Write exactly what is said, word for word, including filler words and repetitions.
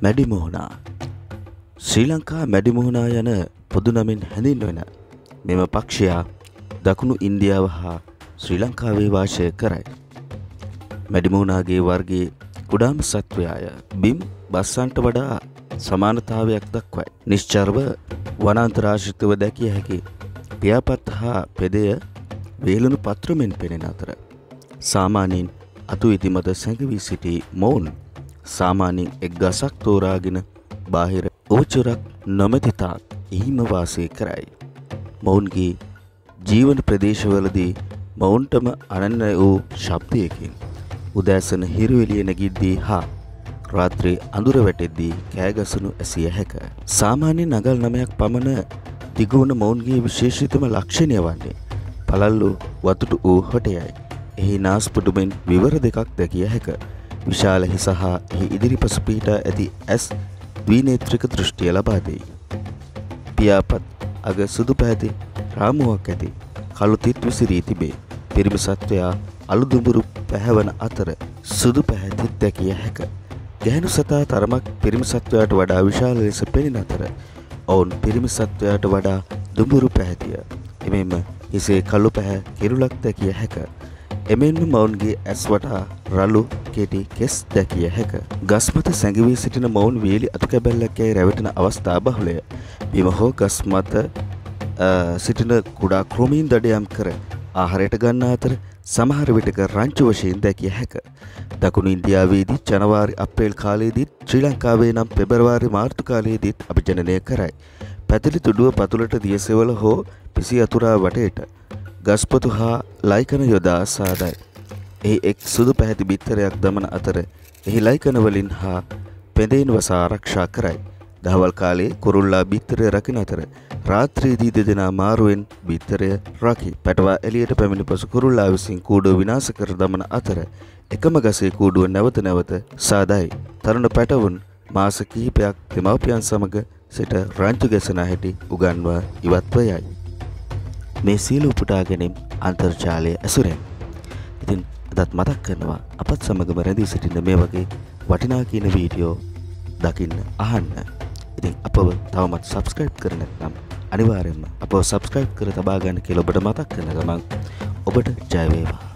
මැඩිමුහුණා ශ්‍රී ලංකා මැඩිමුහුණා යන පොදු නමින් හැඳින්වෙන මෙම පක්ෂයා දකුණු ඉන්දියාව හා ශ්‍රී ලංකාවේ වාසය කරයි. මැඩිමුහුණාගේ වර්ගයේ කුඩාම සත්වයාය බිම් බස්සන්ට වඩා සමානතාවයක් දක්වයි. නිශ්චරව වනාන්තරාශ්‍රිතව දැකිය හැකි පියාපත් හා පෙදය වේලුණු පත්‍රමෙන් පෙනෙන අතර සාමාන්‍යයෙන් අතු ඉදිමත සැඟවී සිටි මොවුන් සාමාන්‍යයෙන් එක් ගසක් තෝරාගෙන බාහිර ඕචරක් නොමැති තාක් එහිම වාසය කරයි. මොවුන්ගේ ජීවන ප්‍රදේශවලදී මොවුන්ටම අනන්‍ය වූ ශබ්දයකින් උදෑසන හිරු එළිය නැගිද්දී හා රාත්‍රී අඳුර වැටෙද්දී කෑගසනු ඇසිය හැක. සාමාන්‍ය නගල් නමයක් පමණ දිගුවන මොවුන්ගේ විශේෂිතම ලක්ෂණය වන්නේ පළල්ලු වතුටු වූ හොටයයි. එහි නාස්පුඩුමෙන් විවර දෙකක් දැකිය හැක. විශාල හිස හා එහි ඉදිරිපස පිහිටා ඇති ඇස් ද්විනේත්‍රික දෘෂ්ටිය ලබා දෙයි. පියාපත් අග සුදු පැහැති රාමුවක් ඇති කළු තිත් විසිරී තිබේ. පිරිමි සත්වයා අලු දුඹුරු පැහැවන අතර සුදු පැහැතිත් දැකිය හැක. ගැහැණු සතා තරමක් පිරිමි සත්වයාට වඩා විශාල ලෙස පෙනෙන අතර ඔවුන් පිරිමි සත්වයාට වඩා දුඹුරු පැහැතිය. එමෙන්ම හිසේ කළු පැහැ කිරුලක් දැකිය හැක. එමෙන්ම මොවුන්ගේ ඇස් වටා රළු කෙටි කෙස් දැකිය හැක. ගස් මත සැඟවී සිටින මොවුන් වේලි අතු කැබැල්ලක් යයි රැවටෙන අවස්ථා බහුලය. බිම හෝ ගස් මත සිටින කුඩා කෘමීන් දඩයම් කර ආහාරයට ගන්නා අතර සමහර විටක රංචු වශයෙන් දැකිය හැක. දකුණු ඉන්දියාවේදී ජනවාරි අප්‍රේල් කාලයේදී ශ්‍රී ලංකාවේ නම් පෙබරවාරි මාර්තු කාලයේදීත් අභිජනනය කරයි. පැතිලි තුඩුව පතුලට දියසෙවල හෝ පිසි අතුරා වටේට ගස්පොතු හා ලයිකන යොදා සාදයි. එහි එක් සුදු පැහැති බිත්තරයක් දමන අතර එහි ලයිකන වලින් හා පෙඳෙන් වසා ආරක්ෂා කරයි. දහවල් කාලයේ කුරුල්ලා බිත්තරය රකින අතර රාත්‍රියේදී දෙදෙනා මාරුවෙන් බිත්තරය රකි. පැටවා එළියට පැමිණි පසු කුරුල්ලා විසින් කූඩුව විනාශ කර දමන අතර එකම ගසේ කූඩුව නැවත නැවත සාදයි. තරුණ පැටවුන් මාස කිහිපයක් දෙමව්පියන් සමග සිට රංචු ගැසෙන හැටි උගන්වා ඉවත්ව යයි. මේ සීල උපුටා ගැනීම අන්තර්ජාලය ඇසුරෙන්. ඉතින් අදත් මතක් කරනවා අපත් සමගම රැඳී සිටින්න මේ වගේ වටිනා කියන වීඩියෝ දකින්න අහන්න. ඉතින් අපව තවමත් සබ්ස්ක්‍රයිබ් කර නැත්නම් අනිවාර්යයෙන්ම අපව සබ්ස්ක්‍රයිබ් කර තබා ගන්න කියලා ඔබට මතක් කරන ගමන් ඔබට ජය වේවා.